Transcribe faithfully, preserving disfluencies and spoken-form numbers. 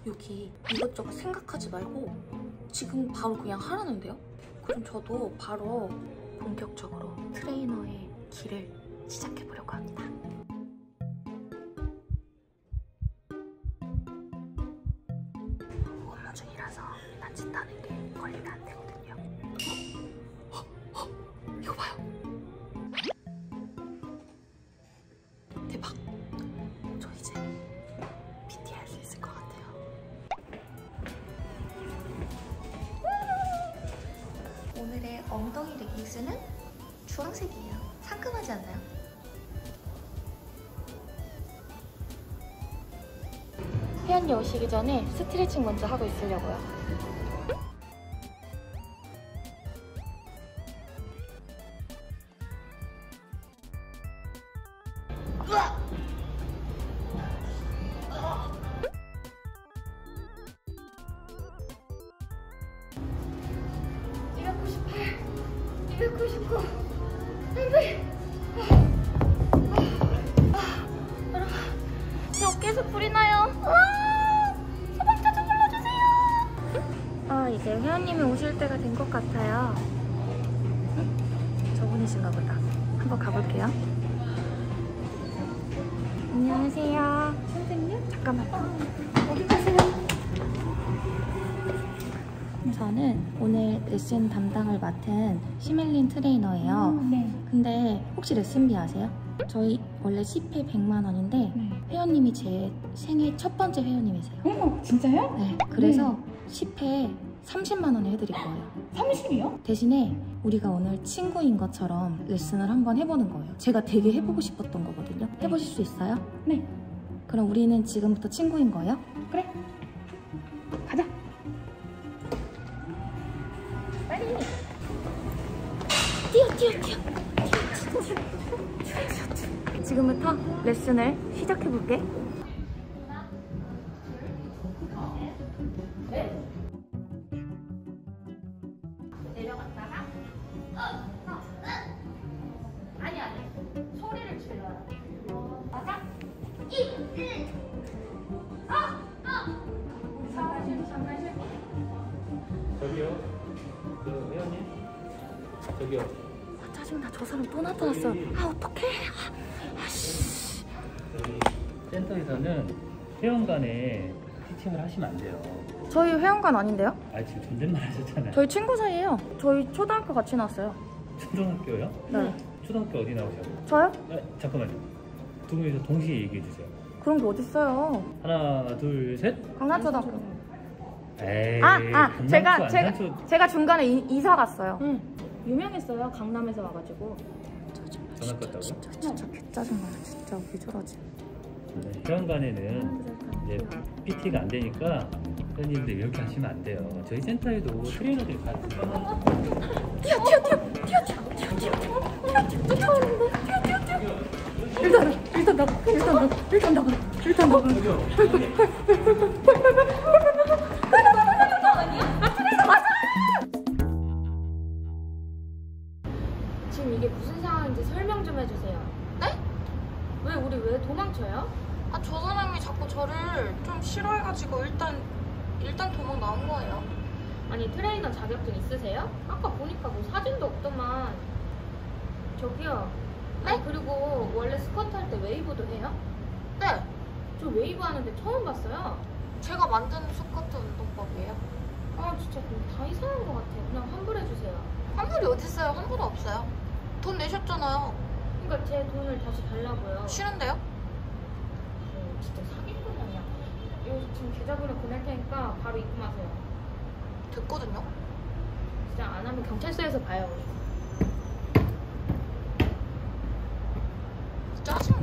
여기 이것저것 생각하지 말고 지금 바로 그냥 하라는데요? 그럼 저도 바로 본격적으로 트레이너의 길을 시작해보려고 합니다. 업무 중이라서 딴짓하는 게 걸리면 안 되거든요. 어? 어? 어? 이거 봐요. 대박. 저 이제 피티 할 수 있을 것 같아요. 오늘의 엉덩이 레깅스는 주황색이에요. 상큼하지 않나요? 혜연이 오시기 전에 스트레칭 먼저 하고 있으려고요. 이백구십팔, 이백구십구, 안돼. 여러분, 제 어깨에서 불이 나요. 소방차 좀 불러주세요. 아, 이제 회원님이 오실 때가 된 것 같아요. 응? 저분이신가 보다. 한번 가볼게요. 안녕하세요. 선생님? 잠깐만요. 어디 가세요? 저는 오늘 레슨 담당을 맡은 시멜린 트레이너예요. 음, 네. 근데 혹시 레슨비 아세요? 저희 원래 십 회 백만 원인데 네. 회원님이 제 생애 첫 번째 회원님이세요. 어머, 진짜요? 네. 그래서 네. 십 회 삼십만 원에 해드릴 거예요. 삼십이요? 대신에 우리가 오늘 친구인 것처럼 레슨을 한번 해보는 거예요. 제가 되게 해보고 싶었던 거거든요. 해보실 수 있어요? 네. 그럼 우리는 지금부터 친구인 거예요? 그래. 가자. 빨리. 뛰어 뛰어 뛰어. 지금부터 레슨을 시작해볼게. 내려갔다가 어, 어, 어. 아니 아니 소리를 질러요. 맞아? 이, 일, 어, 어. 잠깐만, 잠깐만. 저기요, 그 회원님, 저기요. 아, 짜증나. 저 사람 또 나타났어. 아, 어떡해. 아, 아씨. 저희 센터에서는 회원 간에 피칭을 하시면 안 돼요. 저희 회원관 아닌데요? 아, 지금 존댓말 하셨잖아요. 저희 친구 사이예요. 저희 초등학교 같이 나왔어요. 초등학교요? 네. 초등학교 어디 나오셔요? 저요? 아, 잠깐만요. 두 분이서 동시에 얘기해 주세요. 그런 게 어딨어요. 하나, 둘, 셋. 강남초등학교. 에이, 아, 아, 강남초, 제가 제가 안산초. 제가 중간에 이, 이사 갔어요. 응. 유명했어요. 강남에서 와가지고. 전학 갔다고요? 진짜 진짜 개짜증나. 진짜 왜 저러지? 네, 회원 간에는 이제 피티가 안 되니까 회원님들 이렇게 하시면 안 돼요. 저희 센터에도 트레이너들이 다 있어요. 뛰어 뛰어 뛰어 뛰어 뛰어 뛰어 뛰어 뛰어 쫓아오는데 뛰어 뛰어 뛰어. 일단 일단 나가 일단 나가 일단 나가 일단 나가. 지금 이게 무슨 상황인지 설명 좀 해주세요. 네? 왜 우리 왜 도망쳐요? 아, 저 사람이 자꾸 저를 좀 싫어해가지고 일단 일단 도망 나온 거예요. 아니 트레이너 자격증 있으세요? 아까 보니까 뭐 사진도 없더만. 저기요. 네? 아니, 그리고 원래 스쿼트 할 때 웨이브도 해요? 네, 저 웨이브 하는데 처음 봤어요. 제가 만든 스쿼트 운동법이에요. 아 진짜 다 이상한 것 같아요. 그냥 환불해주세요. 환불이 어딨어요? 환불 없어요. 돈 내셨잖아요. 그러니까 제 돈을 다시 달라고요. 싫은데요? 어, 진짜 사기꾼 아니야. 이거 지금 계좌번호 보낼 테니까 바로 입금하세요. 됐거든요. 진짜 안 하면 경찰서에서 봐요. 우리. 짜증나.